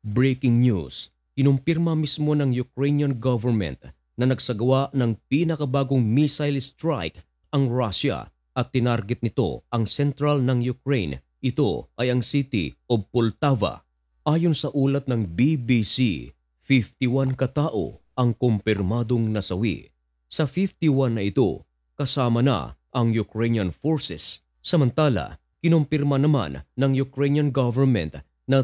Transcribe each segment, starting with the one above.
Breaking news, kinumpirma mismo ng Ukrainian government na nagsagawa ng pinakabagong missile strike ang Russia at tinarget nito ang sentral ng Ukraine. Ito ay ang city of Poltava. Ayon sa ulat ng BBC, 51 katao ang kumpirmadong nasawi. Sa 51 na ito, kasama na ang Ukrainian forces. Samantala, kinumpirma naman ng Ukrainian government na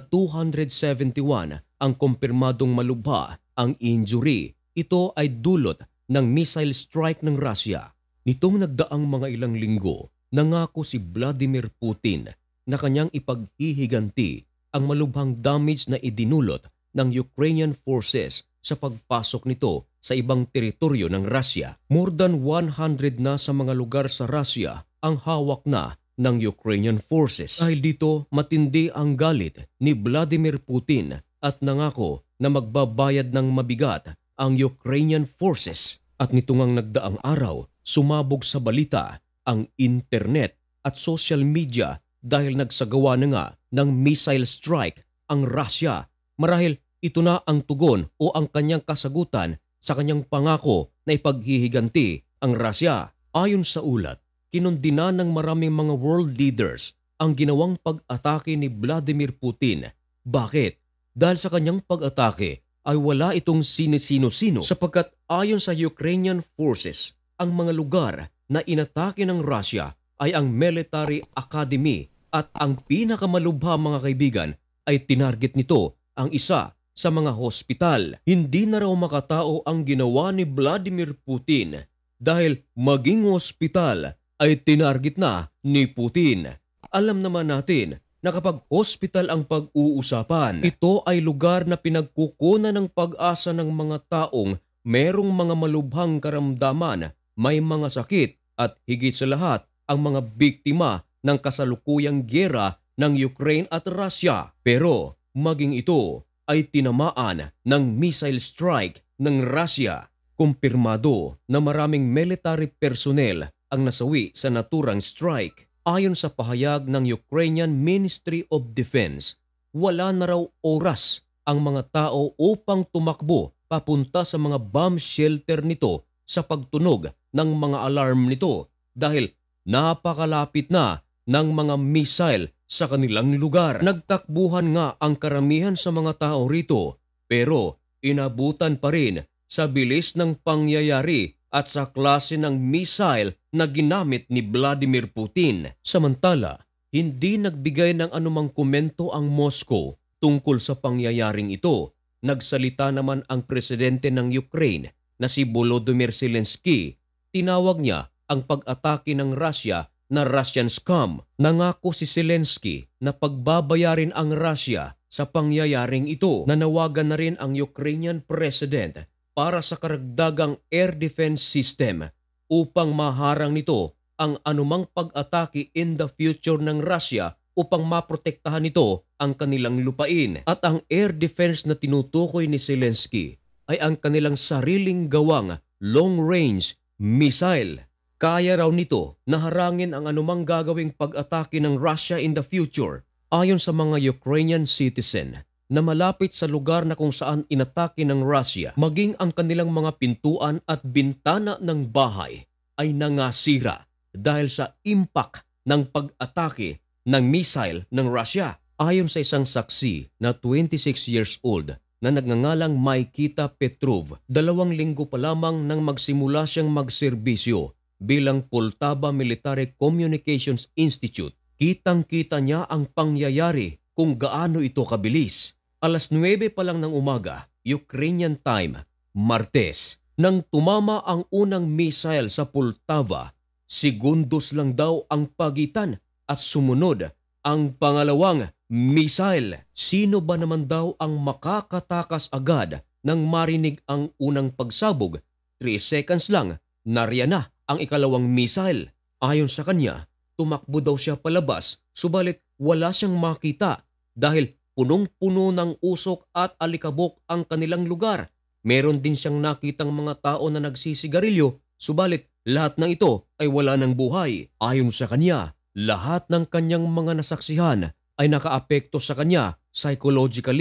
271 ang kumpirmadong malubha ang injury. Ito ay dulot ng missile strike ng Russia. Nitong nagdaang mga ilang linggo, nangako si Vladimir Putin na kanyang ipaghihiganti ang malubhang damage na idinulot ng Ukrainian forces sa pagpasok nito sa ibang teritoryo ng Russia. More than 100 na sa mga lugar sa Russia ang hawak na ng Ukrainian forces. Dahil dito, matindi ang galit ni Vladimir Putin at nangako na magbabayad ng mabigat ang Ukrainian forces. At nito ngang nagdaang araw, sumabog sa balita ang internet at social media dahil nagsagawa na nga ng missile strike ang Russia. Marahil ito na ang tugon o ang kanyang kasagutan sa kanyang pangako na ipaghihiganti ang Russia. Ayon sa ulat, kinundina ng maraming mga world leaders ang ginawang pag-atake ni Vladimir Putin. Bakit? Dahil sa kanyang pag-atake ay wala itong sino-sino sapagkat ayon sa Ukrainian forces, ang mga lugar na inatake ng Russia ay ang military academy at ang pinakamalubha mga kaibigan ay tinarget nito ang isa sa mga hospital. Hindi na raw makatao ang ginawa ni Vladimir Putin dahil maging hospital ay tinarget na ni Putin. Alam naman natin na kapag hospital ang pag-uusapan, ito ay lugar na pinagkukunan ng pag-asa ng mga taong merong mga malubhang karamdaman, may mga sakit at higit sa lahat ang mga biktima ng kasalukuyang gyera ng Ukraine at Russia. Pero maging ito ay tinamaan ng missile strike ng Russia. Kumpirmado na maraming military personnel ang nasawi sa naturang strike. Ayon sa pahayag ng Ukrainian Ministry of Defense, wala na raw oras ang mga tao upang tumakbo papunta sa mga bomb shelter nito sa pagtunog ng mga alarm nito dahil napakalapit na ng mga missile sa kanilang lugar. Nagtakbuhan nga ang karamihan sa mga tao rito pero inabutan pa rin sa bilis ng pangyayari at sa klase ng missile na ginamit ni Vladimir Putin. Samantala, hindi nagbigay ng anumang komento ang Moscow tungkol sa pangyayaring ito. Nagsalita naman ang presidente ng Ukraine na si Volodymyr Zelensky. Tinawag niya ang pag-atake ng Russia na Russian scam. Nangako si Zelensky na pagbabayarin ang Russia sa pangyayaring ito. Nanawagan na rin ang Ukrainian president para sa karagdagang air defense system upang maharang nito ang anumang pag-atake in the future ng Russia upang maprotektahan nito ang kanilang lupain. At ang air defense na tinutukoy ni Zelensky ay ang kanilang sariling gawang long-range missile. Kaya raw nito na harangin ang anumang gagawing pag-atake ng Russia in the future. Ayon sa mga Ukrainian citizen na malapit sa lugar na kung saan inatake ng Russia, maging ang kanilang mga pintuan at bintana ng bahay ay nangasira dahil sa impact ng pag-atake ng missile ng Russia. Ayon sa isang saksi na 26 years old na nagngangalang Mikita Petrov, 2 linggo pa lamang nang magsimula siyang magserbisyo bilang Poltava Military Communications Institute. Kitang-kita niya ang pangyayari kung gaano ito kabilis. Alas 9 pa lang ng umaga, Ukrainian time, Martes, nang tumama ang unang missile sa Poltava, segundos lang daw ang pagitan at sumunod ang pangalawang missile. Sino ba naman daw ang makakatakas agad nang marinig ang unang pagsabog? 3 seconds lang, nariyan na ang ikalawang missile. Ayon sa kanya, tumakbo daw siya palabas, subalit wala siyang makita dahil punong-puno ng usok at alikabok ang kanilang lugar. Meron din siyang nakitang mga tao na nagsisigarilyo, subalit lahat ng ito ay wala ng buhay. Ayon sa kanya, lahat ng kanyang mga nasaksihan ay nakaapekto sa kanya psychologically.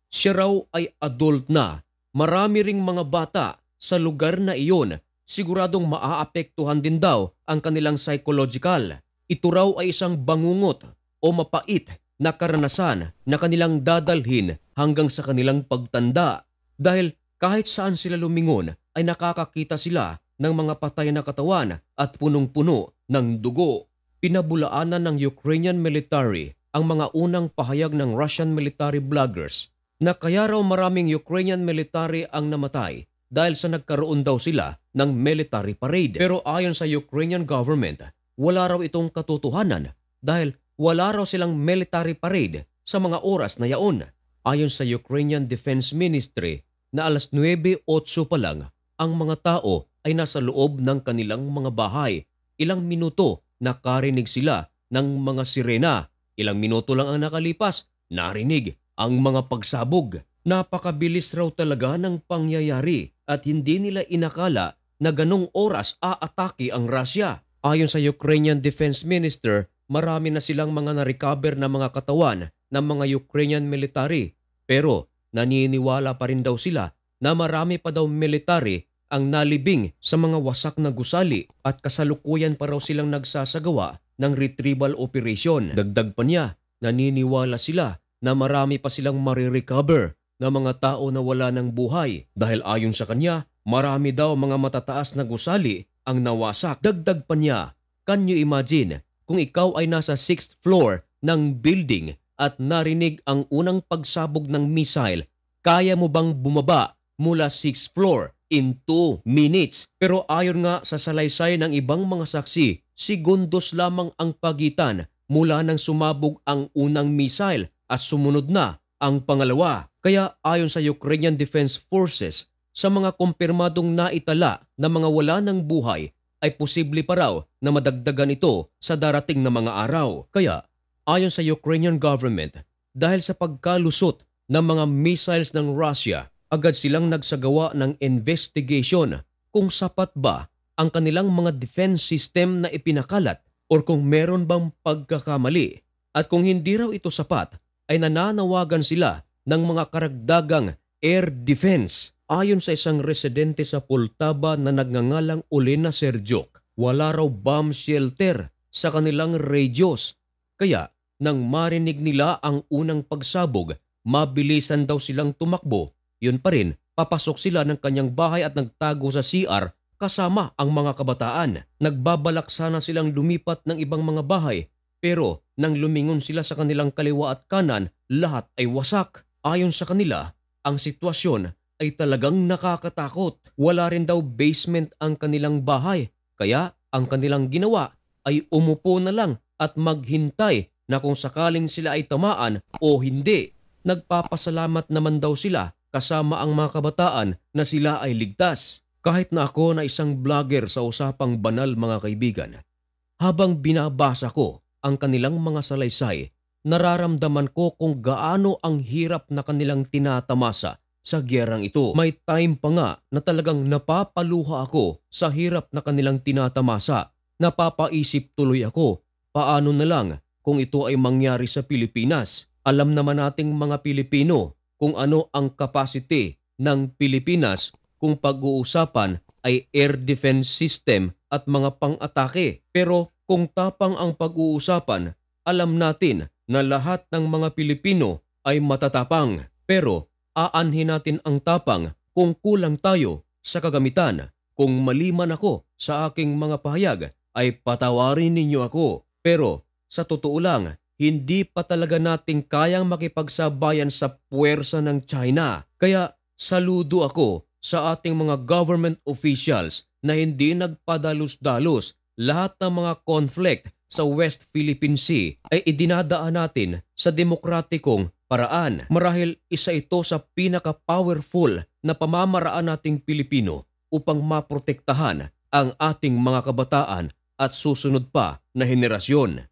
Siya raw ay adult na. Marami ring mga bata sa lugar na iyon. Siguradong maaapektuhan din daw ang kanilang psychological. Ito raw ay isang bangungot o mapait na karanasan na kanilang dadalhin hanggang sa kanilang pagtanda. Dahil kahit saan sila lumingon ay nakakakita sila ng mga patay na katawan at punong-puno ng dugo. Pinabulaanan ng Ukrainian military ang mga unang pahayag ng Russian military bloggers na kaya raw maraming Ukrainian military ang namatay dahil sa nagkaroon daw sila ng military parade. Pero ayon sa Ukrainian government, wala raw itong katotohanan dahil wala raw silang military parade sa mga oras na yaon. Ayon sa Ukrainian Defense Ministry na alas 9:08 pa lang, ang mga tao ay nasa loob ng kanilang mga bahay. Ilang minuto nakarinig sila ng mga sirena. Ilang minuto lang ang nakalipas, narinig ang mga pagsabog. Napakabilis raw talaga ng pangyayari at hindi nila inakala na ganong oras aatake ang Russia. Ayon sa Ukrainian Defense Minister, marami na silang mga na-recover na mga katawan ng mga Ukrainian military. Pero naniniwala pa rin daw sila na marami pa daw military ang nalibing sa mga wasak na gusali at kasalukuyan pa raw silang nagsasagawa ng retrieval operation. Dagdag pa niya, naniniwala sila na marami pa silang marirecover na mga tao na wala ng buhay dahil ayon sa kanya, marami daw mga matataas na gusali ang nawasak. Dagdag pa niya, can you imagine kung ikaw ay nasa 6th floor ng building at narinig ang unang pagsabog ng missile, kaya mo bang bumaba mula 6th floor in 2 minutes? Pero ayon nga sa salaysay ng ibang mga saksi, segundos lamang ang pagitan mula nang sumabog ang unang missile at sumunod na ang pangalawa. Kaya ayon sa Ukrainian Defense Forces, sa mga kumpirmadong naitala na mga wala ng buhay ay posible pa raw na madagdagan ito sa darating na mga araw. Kaya ayon sa Ukrainian government, dahil sa pagkalusot ng mga missiles ng Russia, agad silang nagsagawa ng investigation kung sapat ba ang kanilang mga defense system na ipinakalat or kung meron bang pagkakamali. At kung hindi raw ito sapat, ay nananawagan sila ng mga karagdagang air defense. Ayon sa isang residente sa Poltava na nagngangalang Olena Serdyuk, wala raw bomb shelter sa kanilang radios. Kaya nang marinig nila ang unang pagsabog, mabilisan daw silang tumakbo. Yun pa rin, papasok sila ng kanyang bahay at nagtago sa CR kasama ang mga kabataan. Nagbabalak sana silang lumipat ng ibang mga bahay, pero nang lumingon sila sa kanilang kaliwa at kanan, lahat ay wasak. Ayon sa kanila, ang sitwasyon ay talagang nakakatakot. Wala rin daw basement ang kanilang bahay, kaya ang kanilang ginawa ay umupo na lang at maghintay na kung sakaling sila ay tamaan o hindi. Nagpapasalamat naman daw sila kasama ang mga kabataan na sila ay ligtas. Kahit na ako na isang vlogger sa usapang banal mga kaibigan, habang binabasa ko ang kanilang mga salaysay, nararamdaman ko kung gaano ang hirap na kanilang tinatamasa sa gyerang ito. May time pa nga na talagang napapaluha ako sa hirap na kanilang tinatamasa. Napapaisip tuloy ako, paano na lang kung ito ay mangyari sa Pilipinas? Alam naman nating mga Pilipino kung ano ang capacity ng Pilipinas kung pag-uusapan ay air defense system at mga pang-atake. Pero kung tapang ang pag-uusapan, alam natin na lahat ng mga Pilipino ay matatapang. Pero aanhin natin ang tapang kung kulang tayo sa kagamitan. Kung mali man ako sa aking mga pahayag, ay patawarin ninyo ako. Pero sa totoo lang, hindi pa talaga natin kayang makipagsabayan sa puwersa ng China. Kaya saludo ako sa ating mga government officials na hindi nagpadalos-dalos. Lahat ng mga conflict sa West Philippine Sea ay idinadaan natin sa demokratikong paraan. Marahil isa ito sa pinaka-powerful na pamamaraan nating Pilipino upang maprotektahan ang ating mga kabataan at susunod pa na henerasyon.